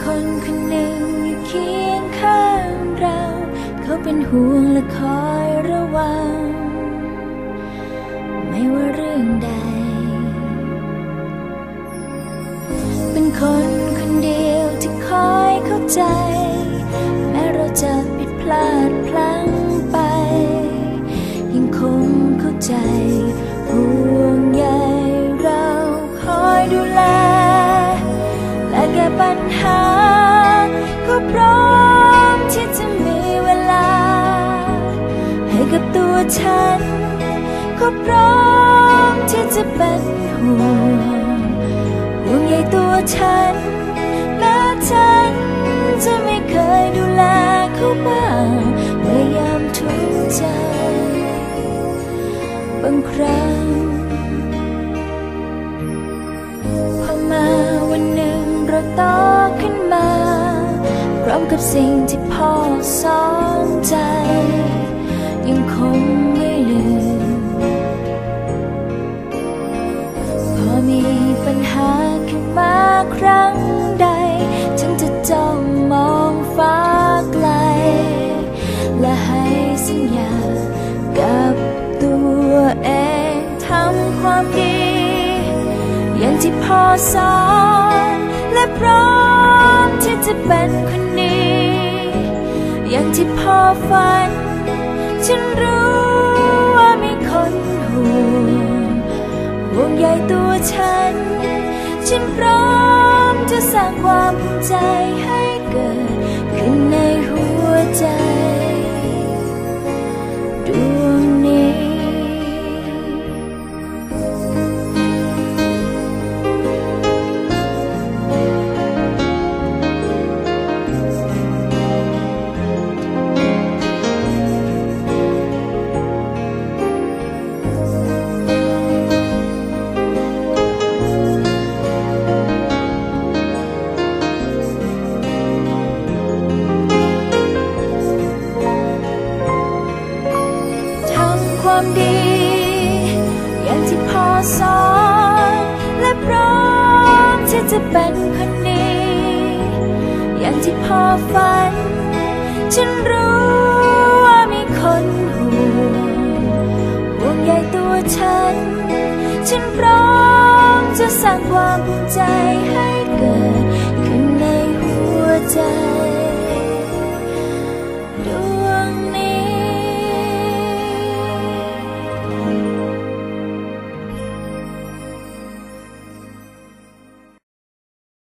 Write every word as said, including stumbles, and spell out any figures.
คนคนหนึ่งอยู่เคียงข้างเราเขาเป็นห่วงและคอยระวังไม่ว่าเรื่องใดเป็นคนคนเดียวที่คอยเข้าใจแม้เราจะผิดพลาดพลั้งไปยังคงเข้าใจห่วงใยเราคอยดูแลและแก้ปัญหาก็พร้อมที่จะมีเวลาให้กับตัวฉันก็พร้อมที่จะเป็นห่วงห่วงใยตัวฉันแม้ฉันจะไม่เคยดูแลเขาบ้างเมื่อยามทุกข์ใจบางครั้งพอมาวันหนึ่งเราโตขึ้นมาพร้อมกับสิ่งที่พ่อสอนใจยังคงไม่ลืมพอมีปัญหาขึ้นมาครั้งใดฉันจะจ้องมองฟ้าไกลและให้สัญญากับตัวเองทำความดีอย่างที่พ่อสอนและพร้อมที่จะเป็นคนดีอย่างที่พ่อฝันฉันรู้ว่ามีคนห่วงห่วงใยตัวฉันฉันพร้อมจะสร้างความภูมิใจให้เกิดขึ้นในหัวใจดวงนี้ความดีอย่างที่พ่อสอนและพร้อมที่จะเป็นคนดีอย่างที่พ่อฝันฉันรู้ว่ามีคนห่วงห่วงใยตัวฉันฉันพร้อมจะสร้างความภูมิใจให้เกิด